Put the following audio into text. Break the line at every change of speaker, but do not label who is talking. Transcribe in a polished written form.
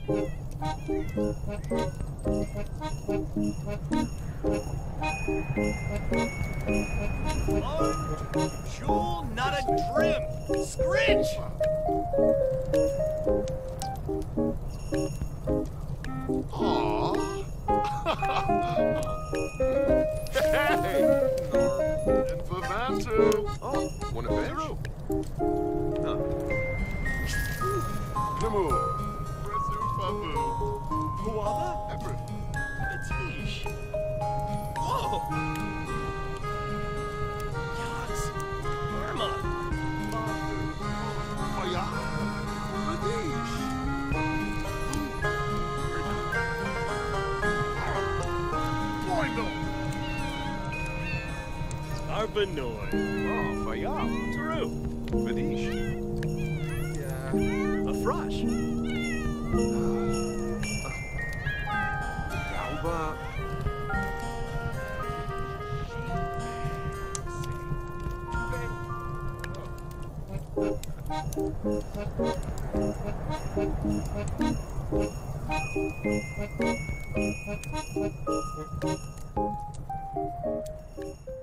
Jewel, not a trim. Scritch!
Aww. Hey! And for that too. Oh, want a bench? Huh. Namu. Resu Fabu.
Huava?
Everett.
Atish. Whoa! Yas. Irma.
Oh, yeah. Radish.
Arbanoy.
Oh, Fayal.
Taru.
Radish. Yeah.
Afresh.
Galba.
Thank you.